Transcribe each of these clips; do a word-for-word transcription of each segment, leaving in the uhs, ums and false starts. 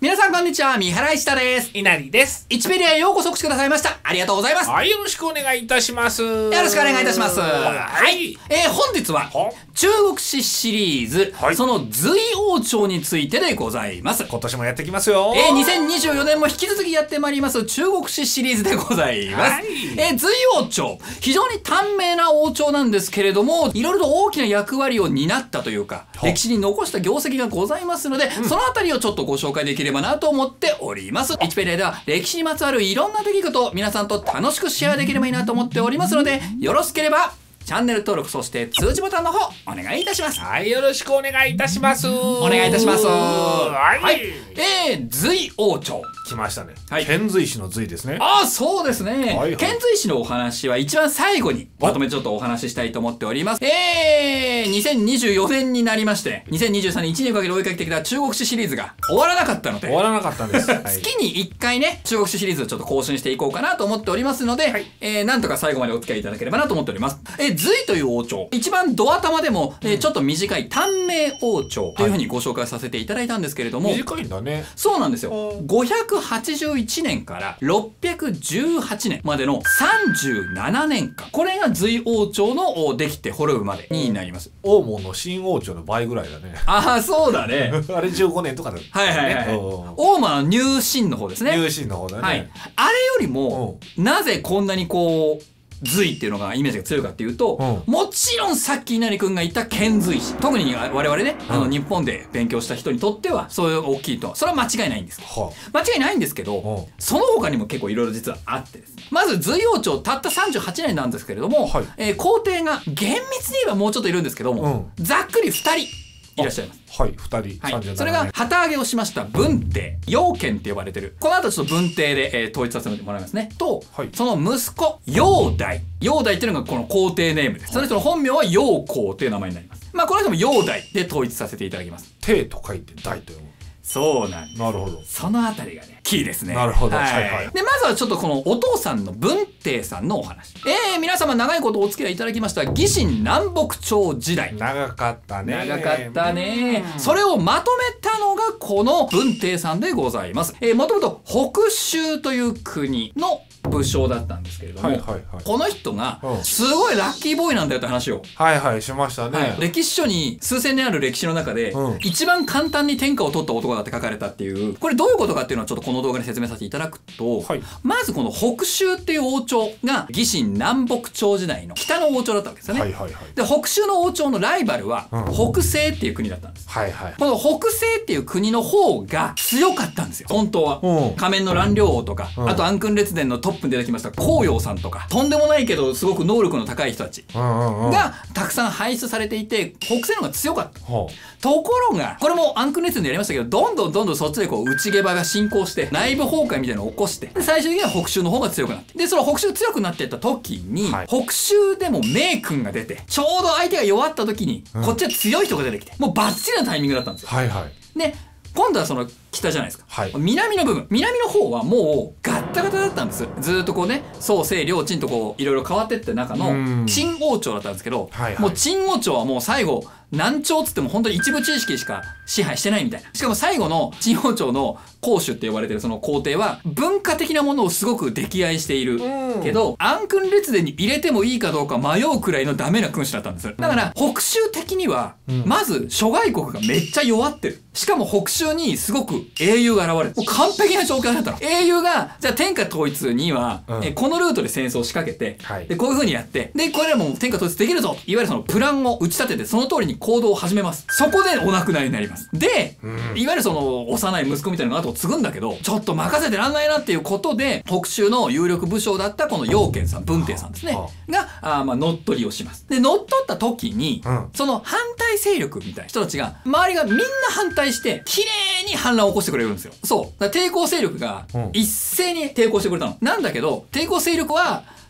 皆さんこんにちは、三原石田です。 稲荷です。 いちペディアへようこそお越しくださいました。ありがとうございます。 はい、よろしくお願いいたします。よよろしくお願いいたします。 はい。 えー、本日は中国史シリーズ、はい、その隋王朝についてでございます。 今年もやってきますよ。 えー、にせんにじゅうよねんも引き続きやってまいります中国史シリーズでございます。はい、えー、隋王朝、非常に短命な王朝なんですけれども、いろいろと大きな役割を担ったというか、歴史に残した業績がございますので、うん、そのあたりをちょっとご紹介できればなと思っております。いちペディアでは歴史にまつわるいろんな出来事を皆さんと楽しくシェアできればいいなと思っておりますので、よろしければチャンネル登録、そして通知ボタンの方お願いいたします。 はい、よろしくお願いいたします。 お願いいたします。 はい、 はい、えー、隋王朝来ましたね。 はい、 遣隋使の隋ですね。 ああ、そうですね。はいはい、遣隋使のお話は一番最後にまとめちょっとお話ししたいと思っております。えー、にせんにじゅうよねんになりまして、にせんにじゅうさんねんいちねんかけて追いかけてきた中国史シリーズが終わらなかったので、 終わらなかったんです。はい、 月にいっかいね、中国史シリーズをちょっと更新していこうかなと思っておりますので、はい、えー、なんとか最後までお付き合いいただければなと思っております。えー、隋という王朝、一番ド頭でも、えー、ちょっと短い短命王朝というふうにご紹介させていただいたんですけれども、 はい、短いんだね。 そうなんですよ。ごひゃくはちじゅういちねんからろっぴゃくじゅうはちねんまでのさんじゅうななねんかん、これが隋王朝のできて滅ぶまでになります。 王門の新王朝の倍ぐらいだね。 ああ、そうだね。 あれじゅうごねんとかだった、ね。 はいはいはい。王門の入秦の方ですね。 入秦の方だね。 はい。あれよりも、なぜこんなにこう隋っていうのがイメージが強いかっていうと、うん、もちろんさっき稲荷くんが言った遣隋使、特に我々ね、うん、あの日本で勉強した人にとってはそういう大きいと、それは間違いないんです。はあ、間違いないんですけど、うん、その他にも結構いろいろ実はあってですね。まず隋王朝たったさんじゅうはちねんなんですけれども、はい、えー、皇帝が厳密に言えばもうちょっといるんですけども、うん、ざっくりふたりいらっしゃいます。 はい、ふたり。 はい、それが旗揚げをしました文帝、楊堅って呼ばれてる。この後ちょっと文帝で、えー、統一させてもらいますね。と、はい、その息子、楊大。楊大っていうのがこの皇帝ネームです。その人の本名は楊光という名前になります。まあこの人も楊大で統一させていただきます。 帝と書いて大と読む。 そうなんです。 なるほど。 そのあたりがね、キーですね。 なるほど。はいはいはい。で、まずはちょっとこのお父さんの文帝さんのお話。えー、皆様長いことお付き合いいただきました魏晋南北朝時代。 長かったね。 長かったね。それをまとめたのがこの文帝さんでございます。えー、もともと北州という国の武将だったんですけれども、はいはいはい、この人がすごいラッキーボーイなんだよって話を、 はいはい、しましたね。はい、 歴史書に数千年ある歴史の中で、うん、一番簡単に天下を取った男だって書かれたっていう、これどういうことかっていうのはちょっとこの動画で説明させていただくと、はい、まずこの北州っていう王朝が魏晋南北朝時代の北の王朝だったわけですよね。はいはいはい、で北州の王朝のライバルは北西っていう国だったんです。はいはい、この北西っていう国の方が強かったんですよ、本当は。うん、仮面の蘭陵王とか、うん、あと暗君列伝のトップに出てきました孔陽さんとか、とんでもないけどすごく能力の高い人たちがたくさん輩出されていて、北西の方が強かった。ところがこれも暗君列伝でやりましたけど、どんどんどんどんそっちでこう内下場が進行して内部崩壊みたいなのを起こして、で最終的には北州の方が強くなって、でその北州強くなっていった時に、はい、北州でも名君が出て、ちょうど相手が弱った時に、うん、こっちは強い人が出てきて、もうバッチリなタイミングだったんですよ。はいはい、で今度はその北じゃないですか、はい、南の部分、南の方はもうガッタガタだったんです。ずーっとこうね、宋西両陳とこういろいろ変わってって中の陳王朝だったんですけど、はいはい、もう陳王朝はもう最後南朝っつっても本当に一部知識しか支配してないみたいな。しかも最後の陳王朝の皇主って呼ばれてるその皇帝は文化的なものをすごく溺愛しているけど、暗君列伝に入れてもいいかどうか迷うくらいのダメな君主だったんです。だから北州的にはまず諸外国がめっちゃ弱ってる。しかも北州にすごく英雄が現れる。もう完璧な状況だったの。英雄がじゃあ天下統一には、うん、えこのルートで戦争を仕掛けて、はい、でこういう風にやって、でこれらも天下統一できるぞ、いわゆるそのプランを打ち立ててその通りに行動を始めます。そこでお亡くなりになります。で、うん、いわゆるその幼い息子みたいなのが後を継ぐんだけど、ちょっと任せてらんないなっていうことで、北州の有力武将だったこの楊堅さん、文帝さんですね、はあ、があまあ乗っ取りをします。で乗っ取った時に、うん、その反対勢力みたいな人たちが周りがみんな反対して綺麗に反乱を起こしてくれるんですよ。そうだから抵抗勢力が一斉に抵抗してくれたの、うん、なんだけど抵抗勢力は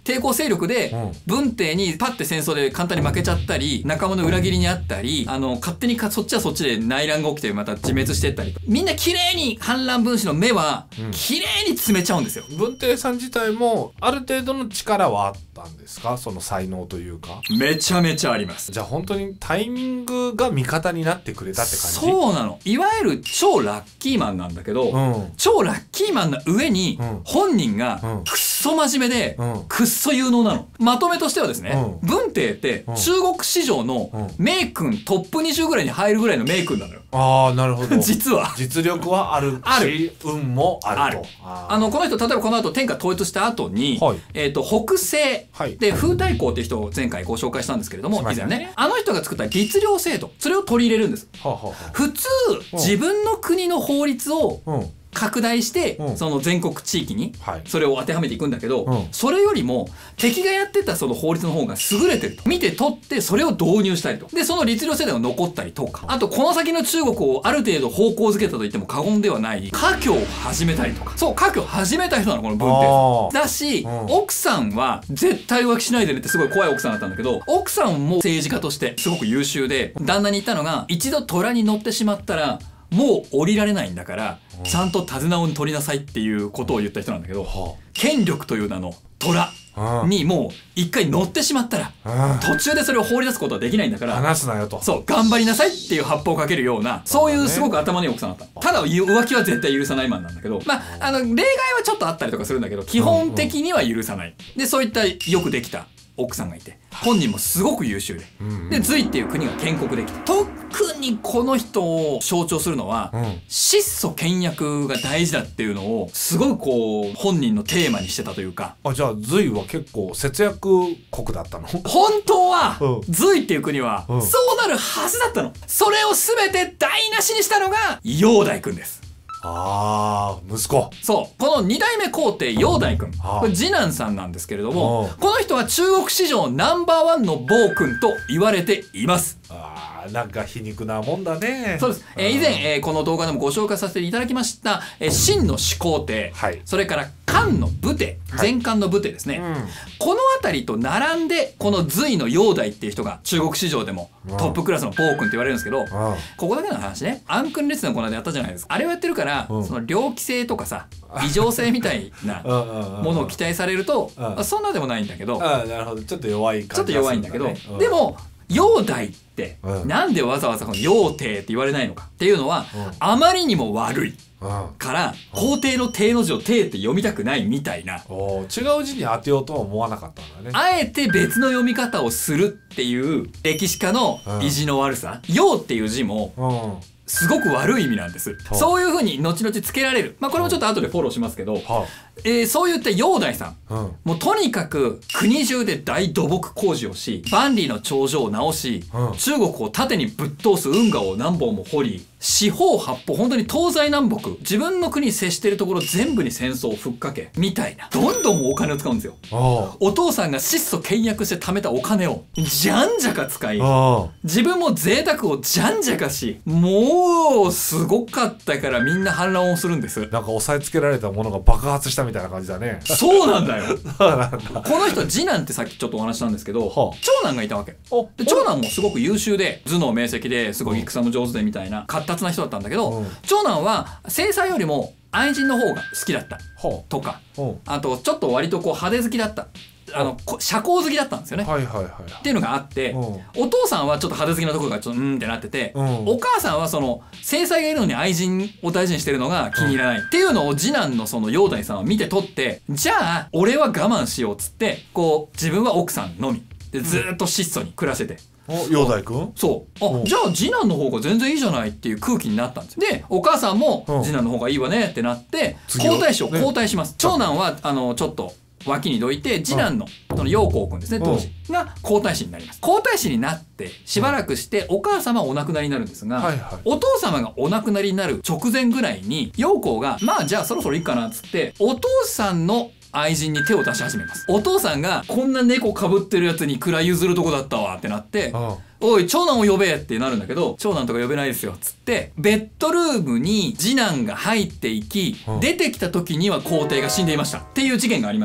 抵抗勢力で文帝にパッて戦争で簡単に負けちゃったり、仲間の裏切りにあったり、あの勝手にかそっちはそっちで内乱が起きてまた自滅してったり、みんな綺麗に反乱分子の目は綺麗に詰めちゃうんですよ。 文帝さん自体もある程度の力はあったんですか、その才能というか。 めちゃめちゃあります。 じゃあ本当にタイミングが味方になってくれたって感じ。 そうなの。いわゆる超ラッキーマンなんだけど、うん、超ラッキーマンな上に本人がくっそ真面目で、うん、くっそ有能なの。まとめとしてはですね、うん、文帝って中国史上の名君トップにじゅうぐらいに入るぐらいの名君なのよ。 ああ、なるほど。 実は実力はあるあるし、運もあると。 ある。あのこの人、例えばこの後天下統一した後に、はい、えっと北西で風太閤っていう人を前回ご紹介したんですけれども、以前ね、あの人が作った律令制度、それを取り入れるんです。はあはあ、普通自分の国の法律を拡大して、うん、その全国地域にそれを当てはめていくんだけど、うん、それよりも敵がやってたその法律の方が優れてると見て取ってそれを導入したりと、でその律令制度が残ったりとか、あとこの先の中国をある程度方向づけたと言っても過言ではない科挙を始めたりとか、そう科挙を始めた人なのこの文帝だし、うん、奥さんは絶対浮気しないでねってすごい怖い奥さんだったんだけど、奥さんも政治家としてすごく優秀で、旦那に言ったのが、一度虎に乗ってしまったらもう降りられないんだからちゃんと手綱を取りなさいっていうことを言った人なんだけど、権力という名の虎にもう一回乗ってしまったら途中でそれを放り出すことはできないんだから話すなよと、 そう頑張りなさいっていう発砲をかけるような、そういうすごく頭のいい奥さんだった。ただ浮気は絶対許さないマンなんだけど、まああの例外はちょっとあったりとかするんだけど基本的には許さない。でそういったよくできた奥さんがいて、本人もすごく優秀で、で隋っていう国が建国できた。特にこの人を象徴するのは、うん、質素倹約が大事だっていうのをすごいこう本人のテーマにしてたというか。 あ、じゃあ隋は結構節約国だったの？ 本当は、うん、隋っていう国は、うん、そうなるはずだったの。それを全て台無しにしたのが煬帝君です。 ああ、息子。 そう、このに代目皇帝煬帝君、これ次男さんなんですけれども、この人は中国史上ナンバーワンの暴君と言われています。 ああ、なんか皮肉なもんだね。 そうです。えー、以前、えー、この動画でもご紹介させていただきました、えー、秦の始皇帝、はい、それから漢の武帝、前漢の武帝ですね、はい、うん、この辺りと並んでこの隋の煬帝っていう人が中国史上でもトップクラスの暴君って言われるんですけど、うん、ここだけの話ね、暗君列伝のこの間やったじゃないですか。あれをやってるから、うん、その猟奇性とかさ異常性みたいなものを期待されるとそんなでもないんだけど、 あ、なるほど、ちょっと弱い感じ、 ちょっと弱いんだけど、うん、でも煬帝ってなんでわざわざこの煬帝って言われないのかっていうのは、うん、あまりにも悪いから皇帝の帝の字を帝って読みたくないみたいな、 お違う字に当てようとは思わなかったんだね。 あえて別の読み方をするっていう歴史家の意地の悪さ。煬っていう字も、うん、すごく悪い意味なんです。そういう風に後々つけられる。まあこれもちょっと後でフォローしますけど、えー、そういった煬帝さん、うん、もうとにかく国中で大土木工事をし、万里の長城を直し、うん、中国を縦にぶっ通す運河を何本も掘り、四方八方本当に東西南北自分の国に接しているところ全部に戦争をふっかけみたいな、どんどんお金を使うんですよ。お父さんが質素倹約して貯めたお金をじゃんじゃか使い、自分も贅沢をじゃんじゃかし、もうすごかったからみんな反乱をするんです。 なんか押さえつけられたものが爆発したみたいな感じだね。 そうなんだよ。この人次男ってさっきちょっとお話したんですけど、長男がいたわけで、長男もすごく優秀で頭脳明晰ですごい戦も上手でみたいな活発な人だったんだけど、うん、長男は正妻よりも愛人の方が好きだったとか、あとちょっと割とこう派手好きだった、あの社交好きだったんですよね。っていうのがあって、お父さんはちょっと派手好きなところがちょっとうんってなってて、お母さんはその正妻がいるのに愛人を大事にしてるのが気に入らないっていうのを次男のその煬帝さんは見て取って、じゃあ俺は我慢しようっつって、こう自分は奥さんのみでずっと質素に暮らしてて。 煬帝君？ そう。あ、じゃあ次男の方が全然いいじゃないっていう空気になったんです。で、お母さんも次男の方がいいわねってなって、皇太子を交代します。長男はあのちょっと脇にどいて、次男のその陽光君ですね、当時が皇太子になります。皇太子になってしばらくしてお母様はお亡くなりになるんですが、はいはい、お父様がお亡くなりになる直前ぐらいに陽光がまあじゃあそろそろいいかなっつってお父さんの愛人に手を出し始めます。お父さんがこんな猫かぶってるやつに位譲るとこだったわってなって、おい長男を呼べってなるんだけど、長男とか呼べないですよっつってベッドルームに次男が入っていき、出てきた時には皇帝が死んでいましたっていう事件がありまして、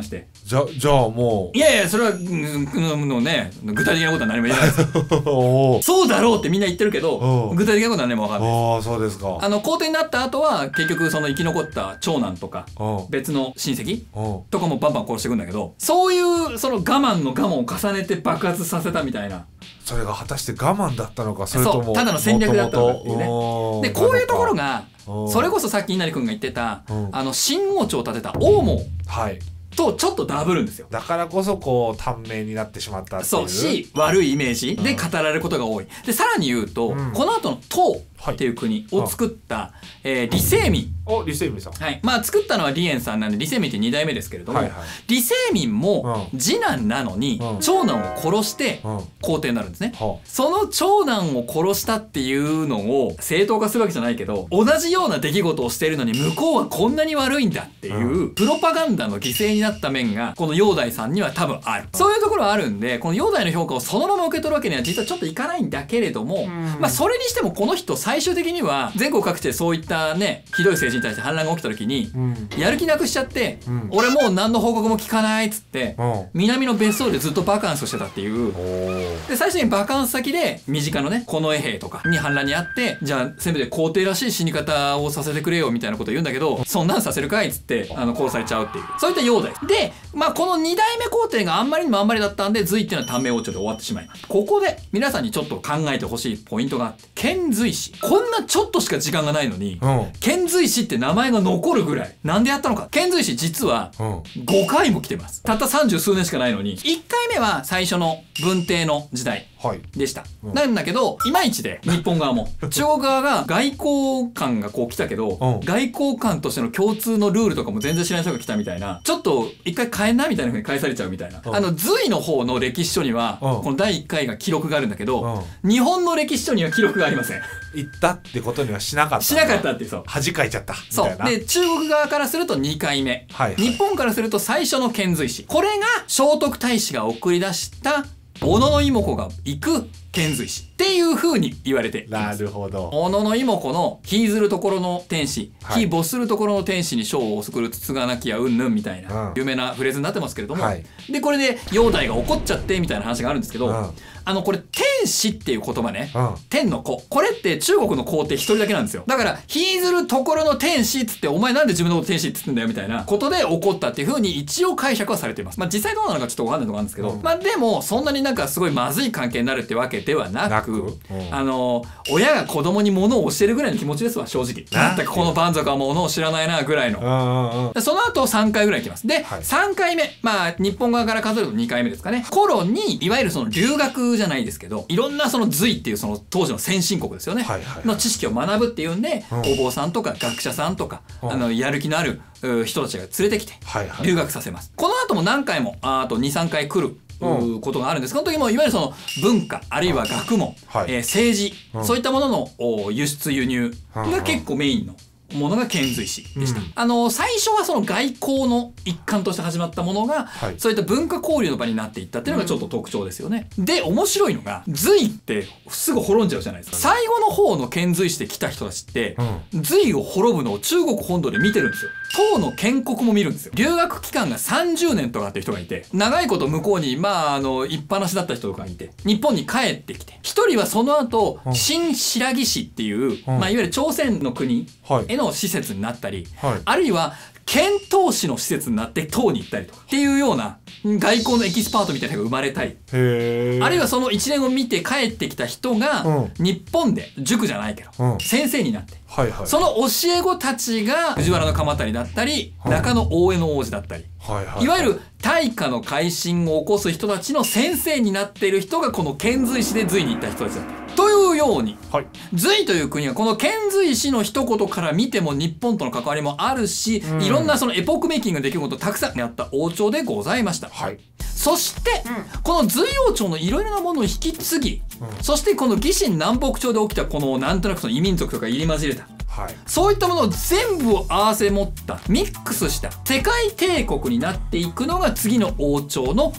じゃじゃあもういやいやそれはのね具体的なことは何も言えないですそうだろうってみんな言ってるけど具体的なことは何も分かんないです。 ああそうですか。 あの皇帝になった後は結局その生き残った長男とか別の親戚とかもバンバン殺していくんだけど、そういうその我慢の我慢を重ねて爆発させたみたいな。 それが果たして我慢だったのかそれともただの戦略だったのかっていうね。でこういうところがそれこそさっき稲荷君が言ってたあの新王朝を建てた王毛とちょっとダブるんですよ。 だからこそこう短命になってしまったっていうそうし悪いイメージで語られることが多い。でさらに言うと、うん、この後の唐っていう国を作った、はい、えー、李世民。 お李世民さん、 はい、まあ作ったのは李淵さんなんで李世民ってに代目ですけれども、はいはい、李世民も次男なのに長男を殺して皇帝になるんですね、うんうん、その長男を殺したっていうのを正当化するわけじゃないけど、同じような出来事をしているのに向こうはこんなに悪いんだっていうプロパガンダの犠牲になった面がこの煬帝さんには多分ある。そういうところはあるんで、この煬帝の評価をそのまま受け取るわけには実はちょっといかないんだけれども、うん、まあそれにしてもこの人最終的には全国各地でそういったねひどい政治に対して反乱が起きた時に、うん、やる気なくしちゃって、うん、俺もう何の報告も聞かないっつって、うん、南の別荘でずっとバカンスをしてたっていう。で最初にバカンス先で身近のね近衛兵とかに反乱にあって、じゃあせめて皇帝らしい死に方をさせてくれよみたいなことを言うんだけど、そんなんさせるかいっつってあの殺されちゃうっていう、そういった煬帝で、まあこのに代目皇帝があんまりにもあんまりだったんで隋っていうのは短命王朝で終わってしまいます。ここで皆さんにちょっと考えてほしいポイントがあって、遣隋使。こんなちょっとしか時間がないのに、うん、遣隋使って名前が残るぐらいなんでやったのか。遣隋使実はごかいも来てます。たった三十数年しかないのに、いっかいめは最初の文帝の時代でした、はい、うん、なんだけどいまいちで日本側も中国側が外交官がこう来たけど、うん、外交官としての共通のルールとかも全然知らない人が来たみたいな、ちょっと一回変えんなみたいな風に返されちゃうみたいな、うん、あの隋の方の歴史書には、うん、このだいいっかいが記録があるんだけど、うん、日本の歴史書には記録がありません。 行ったってことにはしなかった。 しなかったっていう、そう恥かいちゃったみたいな。 そうで中国側からするとにかいめ、はいはい、日本からすると最初の遣隋使。これが聖徳太子が送り出した小野妹子が行く遣隋使っていう風に言われています。 なるほど。 小野妹子の日ずるところの天使、はい、日没するところの天使に賞を送るつつがなきやうんぬんみたいな、うん、有名なフレーズになってますけれども、はい、でこれで煬帝が怒っちゃってみたいな話があるんですけど、うん、あのこれ天使っていう言葉ね、うん、天の子、これって中国の皇帝一人だけなんですよ。だから日ずるところの天使っつって、お前なんで自分のこと天使っつってんだよみたいなことで怒ったっていう風に一応解釈はされています。まあ実際どうなのかちょっと分かんないとこあるんですけど、うん、まあでもそんなになんかすごいまずい関係になるってわけではなく、うん、あの親が子供に物を教えるぐらいの気持ちですわ、正直。なんだかこの蛮族は物を知らないなぐらいの。その後さんかいぐらい行きます。で、はい、さんかいめ、まあ日本側から数えるとにかいめですかね、頃にいわゆるその留学じゃないですけど、いろんなその隋っていうその当時の先進国ですよね、はいはいはい、の知識を学ぶっていうんで、うん、お坊さんとか学者さんとか、うん、あのやる気のある人たちが連れてきて留学させます、はいはい、この後も何回もあとにさんかい来ることがあるんです。この時もいわゆるその文化あるいは学問、はい、えー、政治、うん、そういったものの輸出輸入が結構メインのものが遣隋使でした、うん、あの最初はその外交の一環として始まったものが、はい、そういった文化交流の場になっていったっていうのがちょっと特徴ですよね、うん、で面白いのが隋ってすぐ滅んじゃうじゃないですか。最後の方の遣隋使で来た人たちって、うん、隋を滅ぶのを中国本土で見てるんですよ。唐の建国も見るんですよ。留学期間がさんじゅうねんとかっていう人がいて、長いこと向こうにまああの一般なしだった人とかいて、日本に帰ってきて、一人はその後、うん、新白木市っていう、うん、まあいわゆる朝鮮の国への施設になったり、はい、あるいは遣唐使の施設になって唐に行ったりとかっていうような外交のエキスパートみたいなのが生まれたり、へー、あるいはそのいちねんを見て帰ってきた人が、うん、日本で塾じゃないけど、うん、先生になって、はいはい、その教え子たちが藤原鎌足だったり、はい、中野大江の王子だったり、はいはいはい、いわゆる大化の改新を起こす人たちの先生になっている人がこの遣隋使で隋に行った人たちだった。というように、はい、隋という国はこの遣隋使の一言から見ても日本との関わりもあるし、うん、いろんなそのエポックメイキングができることたくさんあった王朝でございました、はい、そして、うん、この隋王朝のいろいろなものを引き継ぎ、うん、そしてこの魏晋南北朝で起きたこのなんとなくその異民族とか入り混じれた、はい、そういったものを全部を合わせ持ったミックスした世界帝国になっていくのが次の王朝の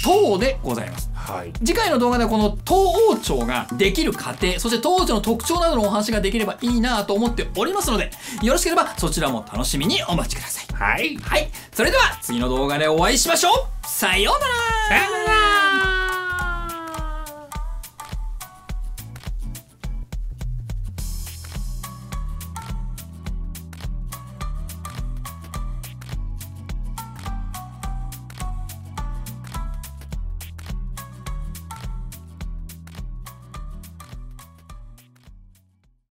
唐でございます。 はい、 次回の動画ではこの唐王朝ができる過程、そして唐王朝の特徴などのお話ができればいいなと思っておりますので、よろしければそちらも楽しみにお待ちください。 はい、 はい、それでは次の動画でお会いしましょう。さようなら。 さようなら。